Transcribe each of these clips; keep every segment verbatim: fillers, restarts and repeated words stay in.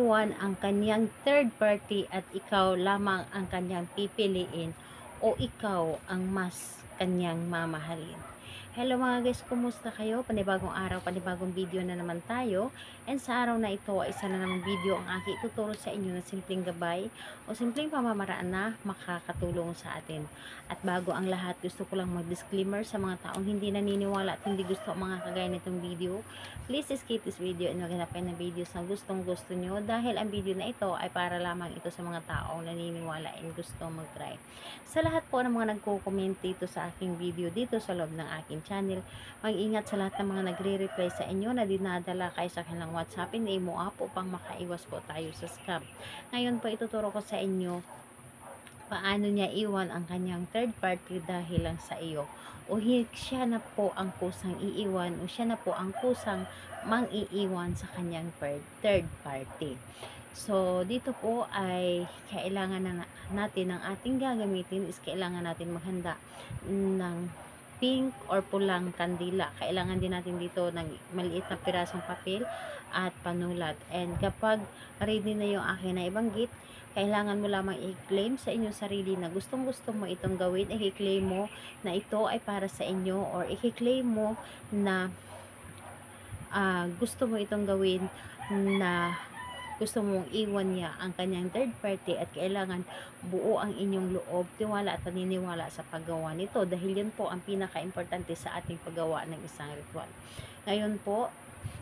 iiwan ang kanyang third party at ikaw lamang ang kanyang pipiliin o ikaw ang mas kanyang mamahalin. Hello mga guys, kumusta kayo? Panibagong araw, panibagong video na naman tayo. And sa araw na ito, isa na namang video ang aking ituturo sa inyo na simpleng gabay o simpleng pamamaraan na makakatulong sa atin. At bago ang lahat, gusto ko lang mag-disclaimer sa mga taong hindi naniniwala at hindi gusto ang mga kagaya nitong video. Please skip this video and maghanap kayo ng videos na gustong gusto nyo dahil ang video na ito ay para lamang ito sa mga taong naniniwala and gusto mag-try. Sa lahat po ng mga nagko-comment dito sa aking video dito sa loob ng aking channel, mag-ingat sa lahat ng mga nagre-reply sa inyo na dinadala kayo sa kanilang WhatsApp and imo app upang makaiwas po tayo sa scam. Ngayon po ituturo ko sa inyo paano niya iwan ang kanyang third party dahil lang sa iyo o siya na po ang kusang iiwan o siya na po ang kusang mang-iiwan sa kanyang third party. So, dito po ay kailangan na natin ang ating gagamitin is kailangan natin maghanda ng pink or pulang kandila. Kailangan din natin dito ng maliit na pirasong papel at panulat. And kapag ready na yung akin na ibanggit, kailangan mo lamang i-claim sa inyong sarili na gustong gusto mo itong gawin. I-claim mo na ito ay para sa inyo or i-claim mo na uh, gusto mo itong gawin na gusto mong iwan niya ang kanyang third party at kailangan buo ang inyong loob, tiwala at paniniwala sa paggawa nito dahil yun po ang pinaka-importante sa ating paggawa ng isang ritual. Ngayon po,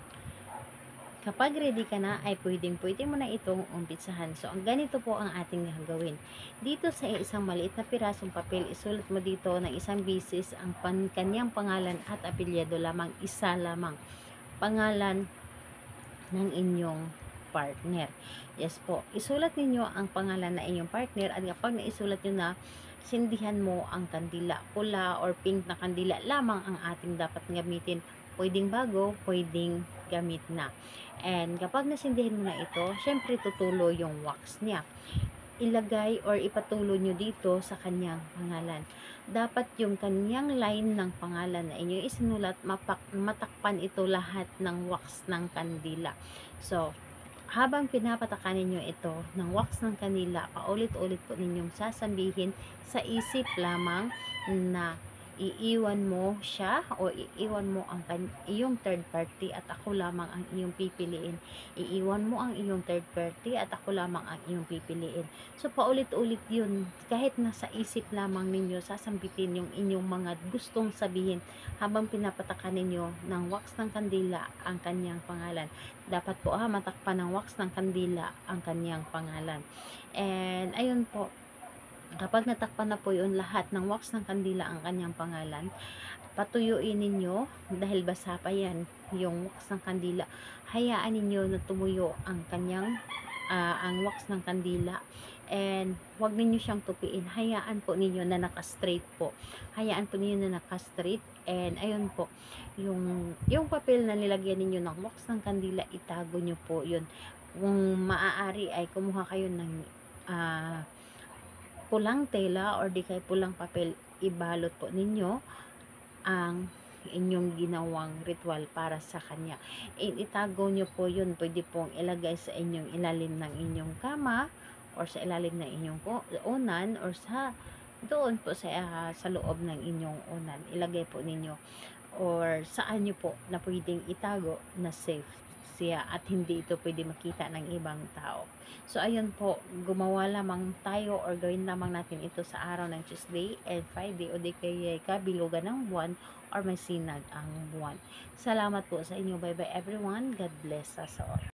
kapag ready ka na ay pwedeng pwede mo na itong umpisahan. So, ang ganito po ang ating gagawin. Dito sa isang maliit na pirasong papel, isulat mo dito ng isang bisis ang pan kanyang pangalan at apelyido lamang, isa lamang. Pangalan ng inyong partner. Yes po. Isulat ninyo ang pangalan na inyong partner at kapag naisulat nyo na, sindihan mo ang kandila. Pula or pink na kandila lamang ang ating dapat gamitin. Pwedeng bago, pwedeng gamit na. And kapag nasindihan mo na ito, syempre tutulo yung wax niya. Ilagay or ipatulo nyo dito sa kanyang pangalan. Dapat yung kanyang line ng pangalan na inyo isinulat, mapak matakpan ito lahat ng wax ng kandila. So, habang pinapatakan ninyo ito ng wax ng kanila, paulit-ulit po ninyong sasabihin sa isip lamang na iiwan mo siya o iiwan mo ang iyong third party at ako lamang ang iyong pipiliin. Iiwan mo ang iyong third party at ako lamang ang iyong pipiliin. So, paulit-ulit yun. Kahit nasa isip lamang ninyo, sasambitin yung inyong mga gustong sabihin habang pinapatakan ninyo ng wax ng kandila ang kanyang pangalan. Dapat po ah, matakpan ng wax ng kandila ang kanyang pangalan. And, ayun po. Kapag natakpan na po yun lahat ng wax ng kandila ang kanyang pangalan, patuyuin ninyo dahil basa pa yan yung wax ng kandila. Hayaan ninyo na tumuyo ang kanyang uh, ang wax ng kandila and wag ninyo siyang tupiin. Hayaan po ninyo na naka-straight po. Hayaan po ninyo na naka-straight and ayun po, yung yung papel na nilagyan ninyo ng wax ng kandila, itago nyo po yun. Kung maaari ay kumuha kayo ng uh, pulang tela or di kay pulang papel, ibalot po ninyo ang inyong ginawang ritual para sa kanya. And itago nyo po yun. Pwede pong ilagay sa inyong ilalim ng inyong kama or sa ilalim ng inyong unan or sa doon po sa, uh, sa loob ng inyong unan. Ilagay po ninyo or saan nyo po na pwedeng itago na safe siya at hindi ito pwede makita ng ibang tao. So, ayun po, gumawa lamang tayo or gawin lamang natin ito sa araw ng Tuesday and Friday o di kaya kabilugan ng buwan or may sinag ang buwan. Salamat po sa inyo. Bye-bye everyone. God bless us all.